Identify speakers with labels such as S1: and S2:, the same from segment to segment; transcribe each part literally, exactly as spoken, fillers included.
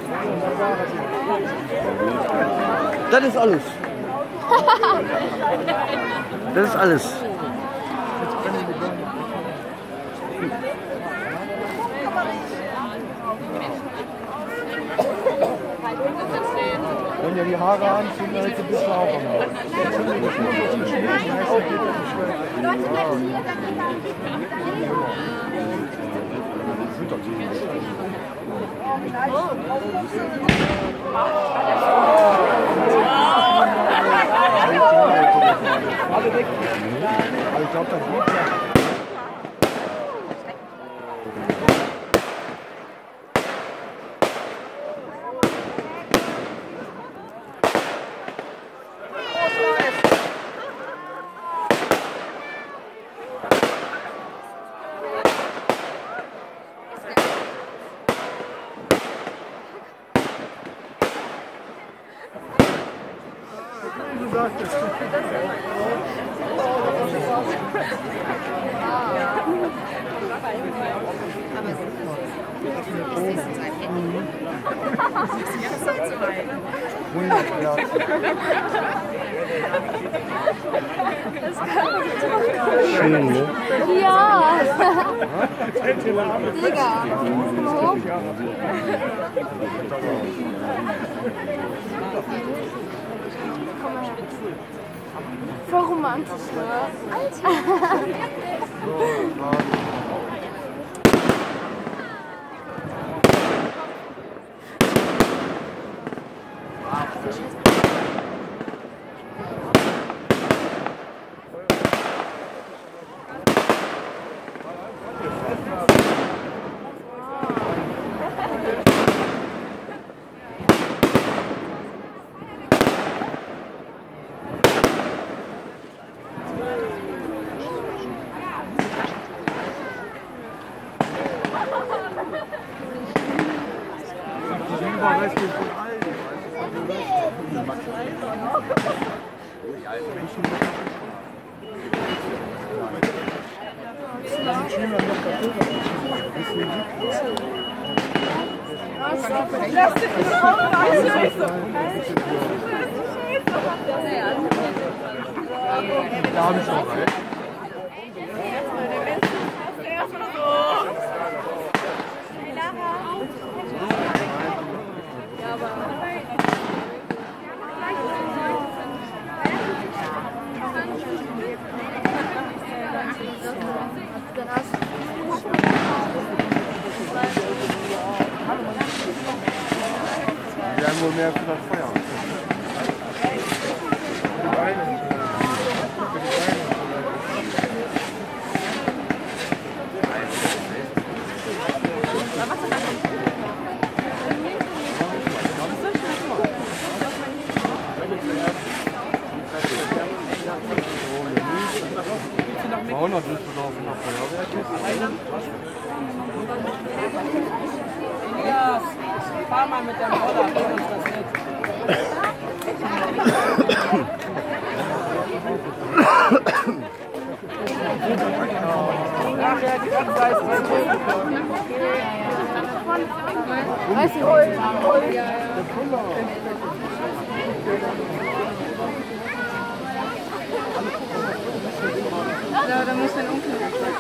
S1: Das ist alles. Das ist alles.
S2: Wenn ihr die Haare anziehen, dann bist du auch am Haus. Ich glaube, das geht ja. Du sagst es.
S1: Schön, ne?
S3: Ja! Digga! Voll romantisch, ne? Alter! Da habe ich noch rein. Wir haben wohl mehr für das Feuer. zweihundert Düsseldorf nach Feuerwerk
S4: Ja, fahr mal mit dem Roller, bring uns das mit. Nachher die ganze Zeit weißt du, hol, hol, ja, ja. Da, da muss ein Onkel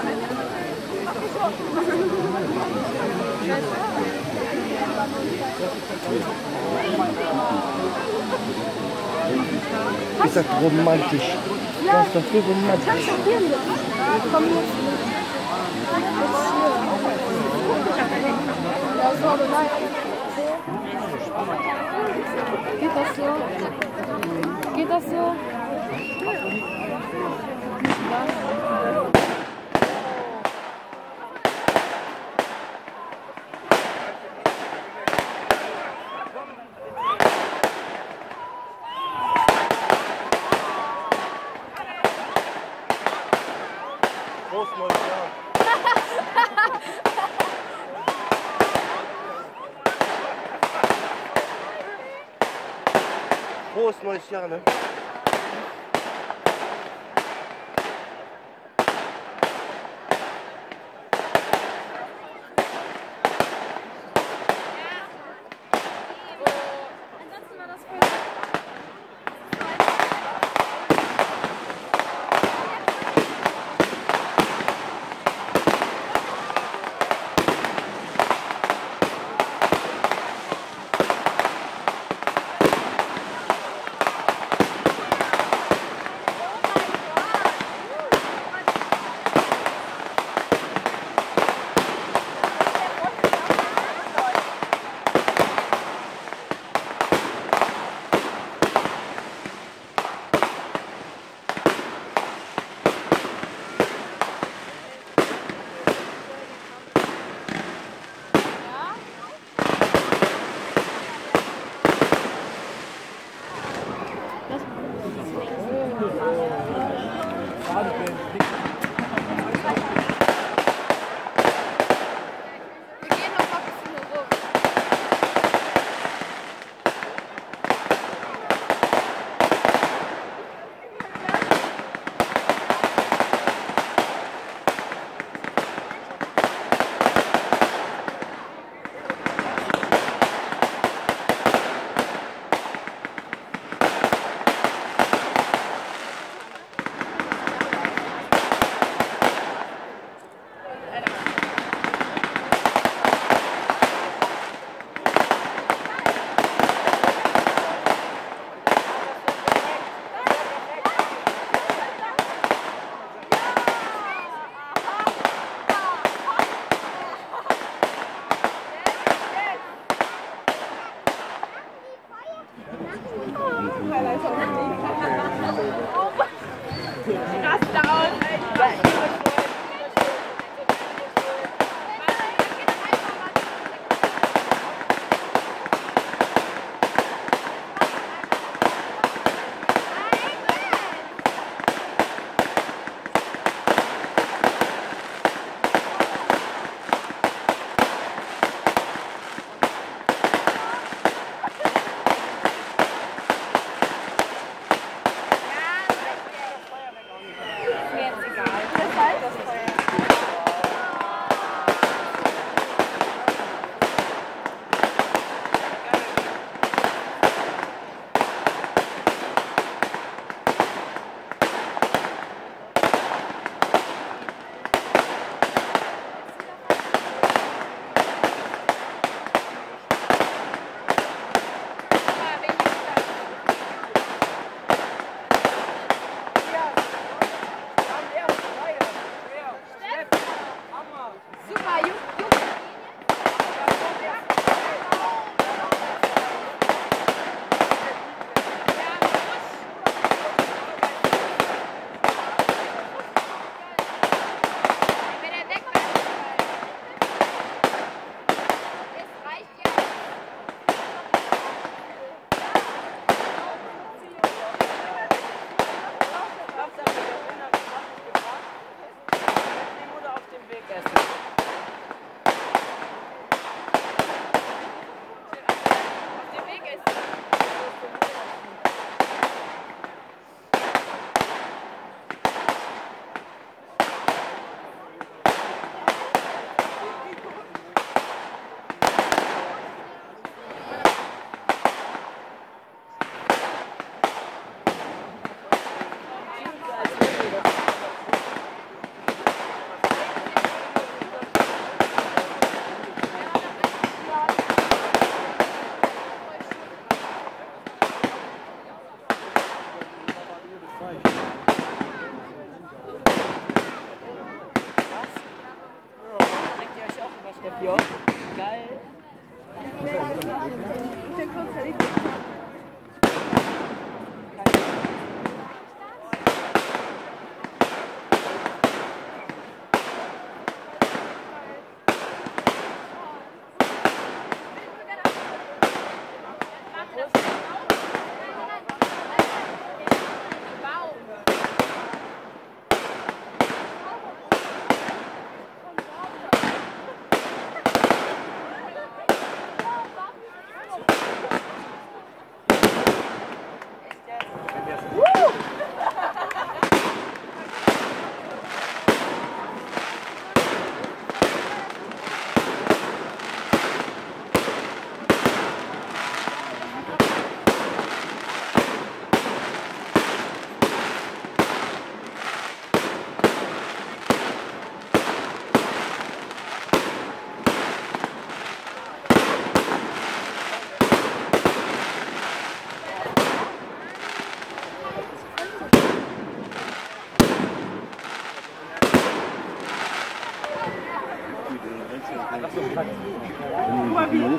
S1: Ist das romantisch?
S3: Ja,
S1: Das ist doch so romantisch.
S3: kannst du hier mit. Komm jetzt mit. Ja, so, aber nein. Geht das so? Geht das so?
S2: Prost, neues Jahr.
S1: Prost, neues Jahr, ne?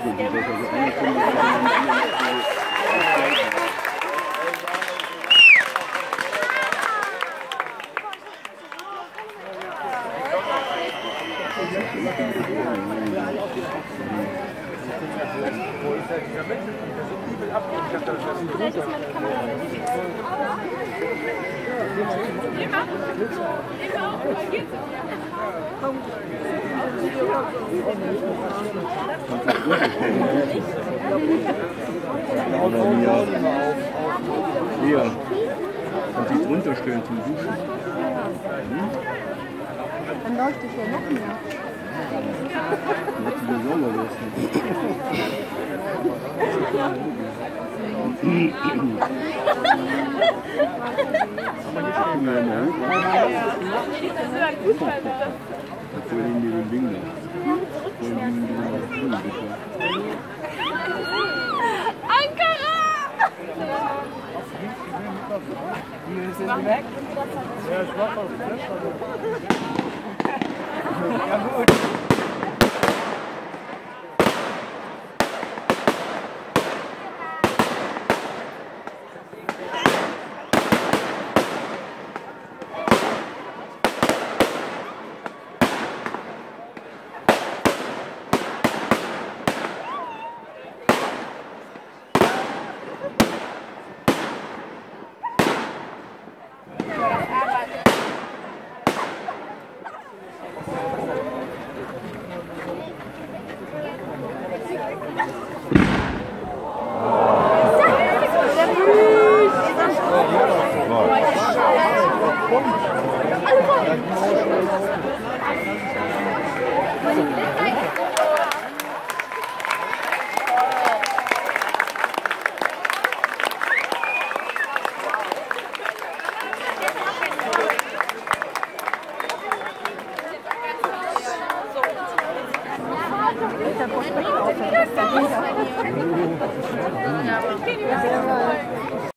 S3: Vielleicht ist meine Kamera
S5: Ja. Und sich drunter stellen zum Duschen.
S3: Dann läuft es ja noch mehr.
S5: Das ist ja sauber
S4: Mach weg.
S2: Ja, ich mach das.
S4: Ja, gut.
S3: Ja.